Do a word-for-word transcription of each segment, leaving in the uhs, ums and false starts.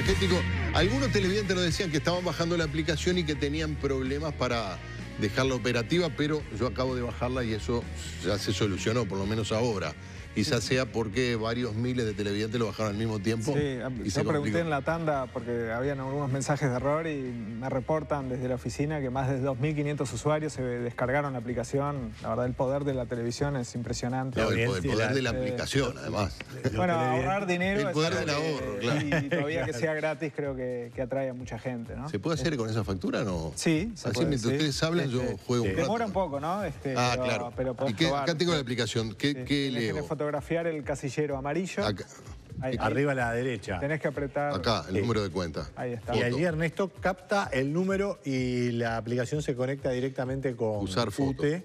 energético. Algunos televidentes nos decían que estaban bajando la aplicación y que tenían problemas para dejarla operativa, pero yo acabo de bajarla y eso ya se solucionó, por lo menos ahora. Quizás sea porque varios miles de televidentes lo bajaron al mismo tiempo. Sí, y yo se pregunté complicó. en la tanda porque habían algunos mensajes de error y me reportan desde la oficina que más de dos mil quinientos usuarios se descargaron la aplicación. La verdad, el poder de la televisión es impresionante. No, el, poder, el poder de la eh, aplicación, además. Bueno, ahorrar dinero el poder es del algo ahorro, que, claro. y todavía que sea gratis creo que, que atrae a mucha gente, ¿no? ¿Se puede hacer con esa factura o no? Sí, se Así puede, mientras sí. ustedes hablan, Este, yo juego un rato. Demora un poco, ¿no? Este, ah, pero, claro. Pero podés ¿Y qué, probar. acá tengo la aplicación. ¿Qué, Sí, qué tenés que leo? fotografiar el casillero amarillo. Acá. Ahí, ahí. Arriba a la derecha. Tenés que apretar. Acá, el Sí. número de cuenta. Ahí está. Y allí Ernesto capta el número y la aplicación se conecta directamente con Usar foto. U T E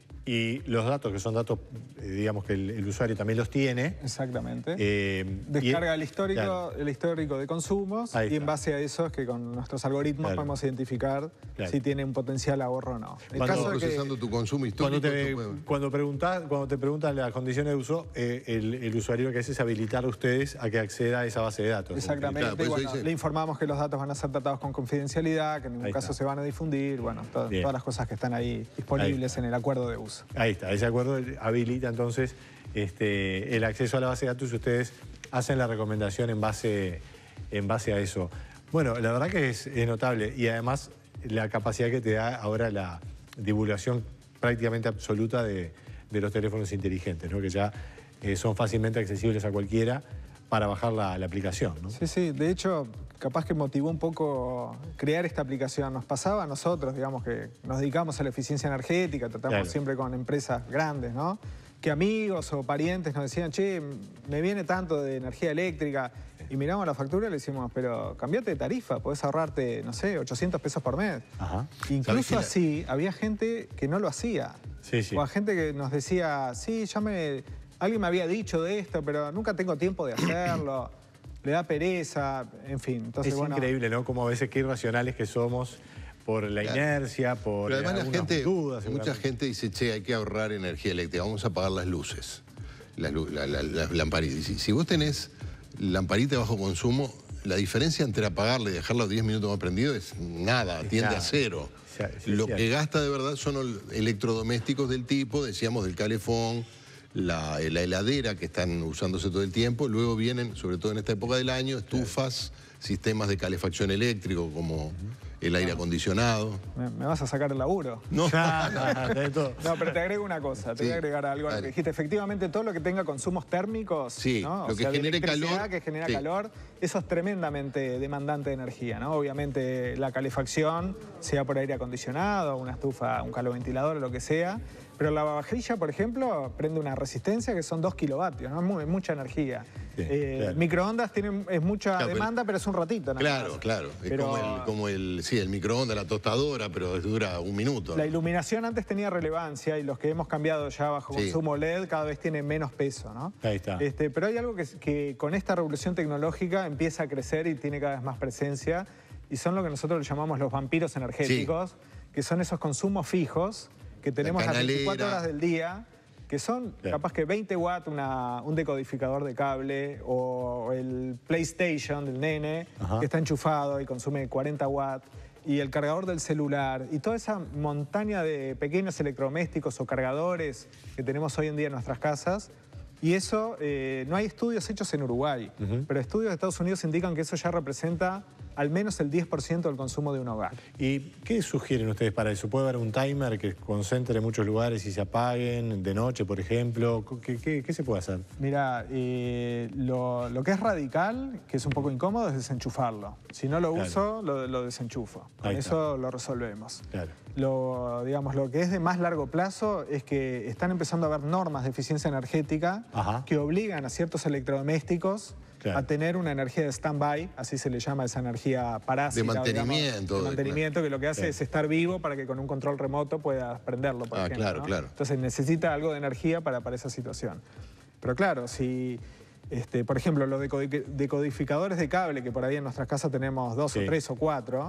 y los datos, que son datos, eh, digamos que el, el usuario también los tiene. Exactamente. Eh, Descarga y- el histórico, claro. el histórico de consumos Ahí y en está. base a eso es que con nuestros algoritmos Claro. podemos identificar Claro. si tiene un potencial ahorro o no. El Cuando- caso Estamos es que procesando tu consumo histórico. Cuando te, tú puedes- cuando, preguntás- cuando te preguntan las condiciones de uso, eh, el, el usuario lo que hace es habilitar a ustedes a que acceda a esa base de datos. Exactamente, Claro, por y eso bueno, dice- le informamos que los datos van a ser tratados con confidencialidad, que en ningún Ahí caso está. se van a difundir, bueno, to- Bien. todas las cosas que están ahí disponibles Ahí en el acuerdo de uso. Ahí está, ese acuerdo habilita entonces este, el acceso a la base de datos y ustedes hacen la recomendación en base, en base a eso. Bueno, la verdad que es, es notable y además la capacidad que te da ahora la divulgación prácticamente absoluta de, de los teléfonos inteligentes, ¿no? Que ya eh, son fácilmente accesibles a cualquiera para bajar la, la aplicación, ¿no? Sí, sí, de hecho, capaz que motivó un poco crear esta aplicación. Nos pasaba a nosotros, digamos, que nos dedicamos a la eficiencia energética, tratamos Claro. siempre con empresas grandes, ¿no? Que amigos o parientes nos decían, che, me viene tanto de energía eléctrica. Y miramos la factura y le decimos, pero cambiate de tarifa, podés ahorrarte, no sé, ochocientos pesos por mes. Ajá. ¿Sabés que Incluso la- así, había gente que no lo hacía. Sí, sí. O a gente que nos decía, sí, ya me... Alguien me había dicho de esto, pero nunca tengo tiempo de hacerlo. Le da pereza, en fin. Entonces, Es bueno, increíble, ¿no? Como a veces qué irracionales que somos por la Claro. inercia, por Pero además la algunas gente, dudas. mucha seguramente. gente dice, che, hay que ahorrar energía eléctrica, vamos a apagar las luces, las, lu- la- la- las lamparitas. Y Si, si vos tenés lamparita de bajo consumo, la diferencia entre apagarla y dejarla diez minutos más prendido es nada, Es tiende nada. a cero. Sí, sí, Lo sí, que gasta de verdad son ol- electrodomésticos del tipo, decíamos, del calefón, la, la heladera que están usándose todo el tiempo, luego vienen, sobre todo en esta época del año, estufas, sistemas de calefacción eléctrico como el aire acondicionado. me, me vas a sacar el laburo. No, Ah, tenés todo. No, pero te agrego una cosa, te Sí, voy a agregar algo a lo dale. que dijiste. Efectivamente, todo lo que tenga consumos térmicos, Sí, ¿no? lo O que sea, de genere electricidad, calor, que genera sí. calor, eso es tremendamente demandante de energía, ¿no? Obviamente la calefacción, sea por aire acondicionado, una estufa, un caloventilador o lo que sea, pero la lavavajilla, por ejemplo, prende una resistencia que son dos kilovatios, ¿no? Es muy- mucha energía. Bien, Eh, claro. Microondas tienen, es mucha Claro, pero- demanda, pero es un ratito, nada claro, más. claro. Es Pero- como, el, como el, sí, el microondas, la tostadora, pero dura un minuto. La iluminación antes tenía relevancia y los que hemos cambiado ya bajo Sí. consumo L E D cada vez tienen menos peso, ¿no? Ahí está. Este, pero hay algo que, que con esta revolución tecnológica empieza a crecer y tiene cada vez más presencia y son lo que nosotros le llamamos los vampiros energéticos, que son esos consumos fijos que tenemos las canalera. veinticuatro horas del día, que son Claro. capaz que veinte watts una, un decodificador de cable o el PlayStation del nene Ajá. que está enchufado y consume cuarenta watts y el cargador del celular y toda esa montaña de pequeños electrodomésticos o cargadores que tenemos hoy en día en nuestras casas. Y eso, eh, no hay estudios hechos en Uruguay, Ujú. pero estudios de Estados Unidos indican que eso ya representa al menos el diez por ciento del consumo de un hogar. ¿Y qué sugieren ustedes para eso? ¿Puede haber un timer que concentre en muchos lugares y se apaguen de noche, por ejemplo? ¿Qué, qué- qué se puede hacer? Mira, eh, lo, lo que es radical, que es un poco incómodo, es desenchufarlo. Si no lo Claro. uso, lo, lo desenchufo. Con Ahí está. eso lo resolvemos. Claro. Lo, digamos, lo que es de más largo plazo es que están empezando a haber normas de eficiencia energética Ajá. que obligan a ciertos electrodomésticos Claro. a tener una energía de stand-by, así se le llama esa energía parásita. De mantenimiento, digamos, de de- mantenimiento, que lo que hace Claro. es estar vivo para que con un control remoto puedas prenderlo, por Ah, ejemplo, claro, ¿no? claro. Entonces necesita algo de energía para, para esa situación. Pero claro, si, este, por ejemplo, los decodi- decodificadores de cable, que por ahí en nuestras casas tenemos dos Sí. o tres o cuatro,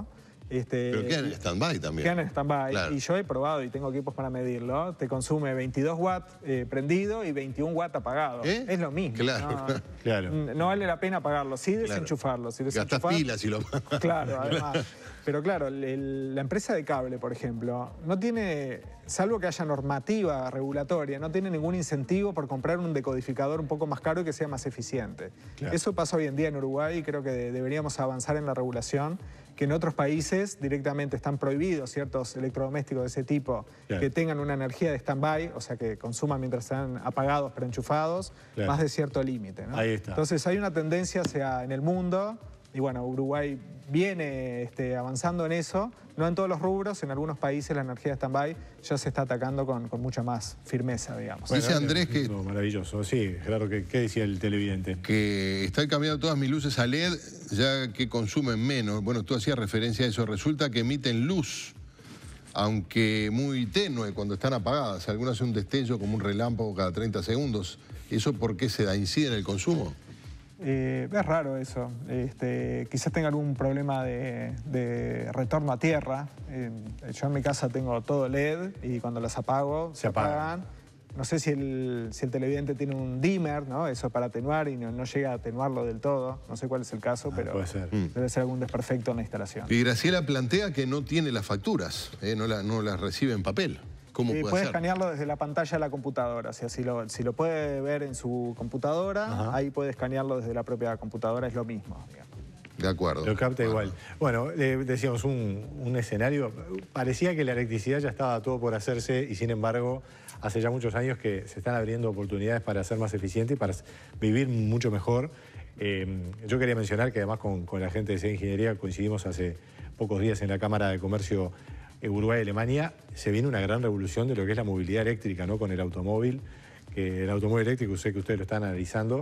Este, Pero quedan en stand-by también. Quedan en stand-by. Claro. Y yo he probado y tengo equipos para medirlo. Te consume veintidós watts eh, prendido y veintiún watts apagado. ¿Eh? Es lo mismo. Claro. No, Claro. no vale la pena apagarlo, sí desenchufarlo. Si Gastás desenchufás- pilas y lo... Claro, además. Pero claro, el- el- la empresa de cable, por ejemplo, no tiene, salvo que haya normativa regulatoria, no tiene ningún incentivo por comprar un decodificador un poco más caro y que sea más eficiente. Claro. Eso pasa hoy en día en Uruguay y creo que de- deberíamos avanzar en la regulación, que en otros países directamente están prohibidos ciertos electrodomésticos de ese tipo Claro. que tengan una energía de stand-by, o sea, que consuman mientras están apagados pero enchufados, Claro. más de cierto límite, ¿no? Ahí está. Entonces hay una tendencia hacia, en el mundo, y bueno, Uruguay viene este, avanzando en eso, no en todos los rubros, en algunos países la energía de stand-by ya se está atacando con, con mucha más firmeza, digamos. Dice Bueno, Andrés que- no, maravilloso, sí, claro, que ¿qué decía el televidente? que están cambiando todas mis luces a L E D, ya que consumen menos. Bueno, tú hacías referencia a eso. Resulta que emiten luz, aunque muy tenue cuando están apagadas. Algunas hacen un destello como un relámpago cada treinta segundos. ¿Eso por qué se da? ¿Incide en el consumo? Eh, es raro eso. Este, quizás tenga algún problema de, de retorno a tierra. Eh, yo en mi casa tengo todo L E D y cuando las apago Se se, apagan. apagan. No sé si el, si el televidente tiene un dimmer, ¿no? Eso para atenuar y no, no llega a atenuarlo del todo. No sé cuál es el caso, Ah, pero puede ser. debe ser algún desperfecto en la instalación. Y Graciela plantea que no tiene las facturas, ¿eh? no, la- no las recibe en papel. ¿Cómo Eh, puede puede ser? escanearlo desde la pantalla de la computadora. O sea, si lo, si lo puede ver en su computadora, Ajá. ahí puede escanearlo desde la propia computadora, es lo mismo, digamos. De acuerdo. Lo capta Bueno. igual. Bueno, eh, decíamos, un, un escenario, parecía que la electricidad ya estaba todo por hacerse y sin embargo, hace ya muchos años que se están abriendo oportunidades para ser más eficiente y para vivir mucho mejor. Eh, yo quería mencionar que además con, con la gente de C E Ingeniería coincidimos hace pocos días en la Cámara de Comercio Uruguay-Alemania, se viene una gran revolución de lo que es la movilidad eléctrica, ¿no? Con el automóvil, que el automóvil eléctrico, sé que ustedes lo están analizando,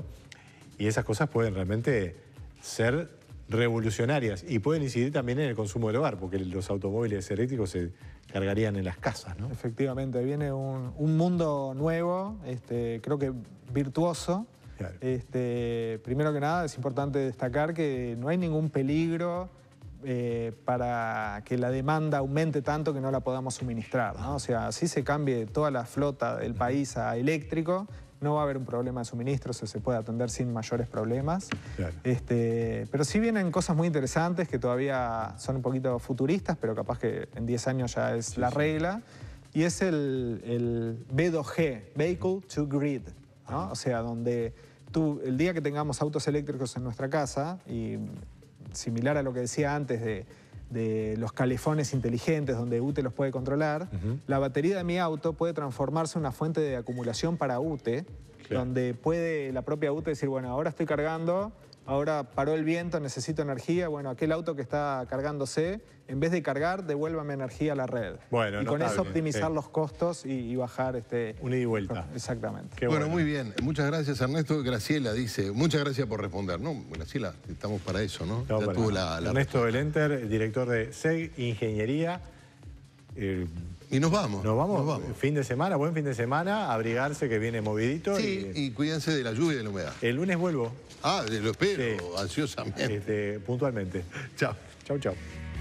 y esas cosas pueden realmente ser revolucionarias y pueden incidir también en el consumo del hogar, porque los automóviles eléctricos se cargarían en las casas, ¿no? Efectivamente, viene un, un mundo nuevo, este, creo que virtuoso. Claro. Este, primero que nada, es importante destacar que no hay ningún peligro eh, para que la demanda aumente tanto que no la podamos suministrar, ¿no? O sea, si se cambie toda la flota del país a eléctrico, no va a haber un problema de suministro, se, se puede atender sin mayores problemas. Claro. Este, pero sí vienen cosas muy interesantes que todavía son un poquito futuristas, pero capaz que en diez años ya es la regla. Y es el, el V dos G, Vehicle to Grid, ¿no? O sea, donde tú, el día que tengamos autos eléctricos en nuestra casa, y similar a lo que decía antes de, de los calefones inteligentes donde U T E los puede controlar, Ujú. la batería de mi auto puede transformarse en una fuente de acumulación para U T E, Claro. donde puede la propia U T E decir, bueno, ahora estoy cargando, ahora paró el viento, necesito energía, bueno, aquel auto que está cargándose, en vez de cargar, devuélvame energía a la red. Bueno, y con notable, eso optimizar sí. los costos y, y bajar este... Un ida y vuelta. Exactamente. Qué Bueno, muy bien. Muchas gracias, Ernesto. Graciela dice, muchas gracias por responder. No, Graciela, estamos para eso, ¿no? Estamos Ya para- tuvo la, la- Ernesto Belenter, director de C E I Ingeniería. Eh, Y nos vamos. nos vamos, Nos vamos. fin de semana, buen fin de semana, abrigarse que viene movidito. Sí, y, y cuídense de la lluvia y de la humedad. el lunes vuelvo, Ah, lo espero, Sí. ansiosamente. este, puntualmente. Chao. Chau, chau.